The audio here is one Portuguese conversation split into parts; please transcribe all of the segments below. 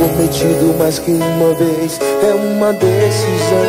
comprometido mais que uma vez, é uma decisão.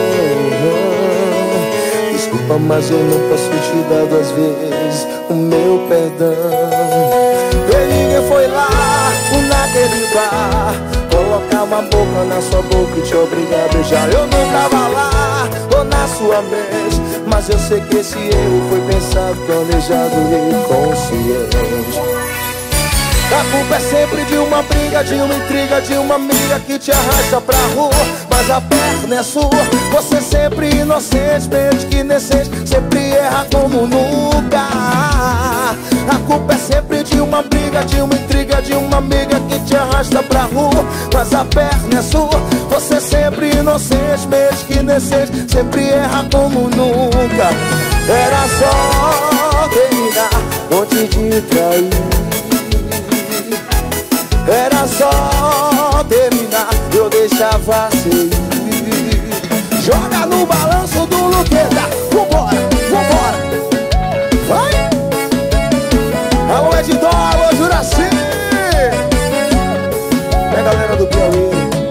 Desculpa, mas eu não posso te dar duas vezes o meu perdão. E ninguém foi lá naquele bar colocar uma boca na sua boca e te obrigar a beijar. Eu não tava lá ou na sua mente, mas eu sei que esse erro foi pensado, planejado e consciente. A culpa é sempre de uma briga, de uma intriga, de uma amiga que te arrasta pra rua, mas a perna é sua. Você sempre inocente, mente que inocente, sempre erra como nunca. A culpa é sempre de uma briga, de uma intriga, de uma amiga que te arrasta pra rua, mas a perna é sua. Você sempre inocente, mente que inocente, sempre erra como nunca. Era só terminar antes de trair. Era só terminar, eu deixava você ir. Joga no balanço do Luqueta. Vambora, vambora. Vai. Alô Edidó, alô Juraci. É a galera do Piauí.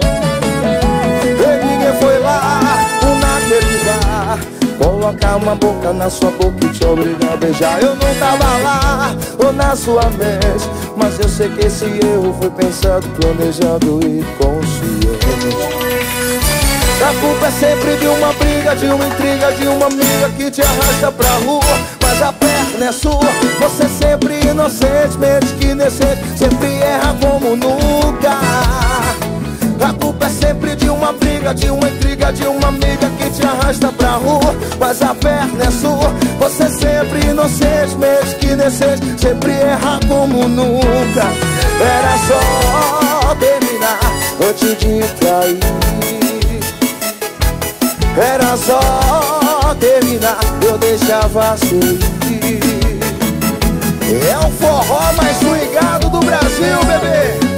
E ninguém foi lá naquele bar colocar uma boca na sua boca e te obrigar a beijar. Eu não tava lá ou na sua mente, mas eu sei que esse erro foi pensado, planejado e consciente. A culpa é sempre de uma briga, de uma intriga, de uma amiga que te arrasta pra rua, mas a perna é sua. Você sempre inocente, mente que inocente, sempre erra como nunca. A culpa é sempre de uma briga, de uma intriga, de uma amiga que te arrasta pra rua, mas a perna é sua. Você sempre inocente, mente que inocente, sempre erra como nunca. Era só terminar antes de trair. Era só terminar, eu deixava você ir. É o forró mais ligado do Brasil, bebê.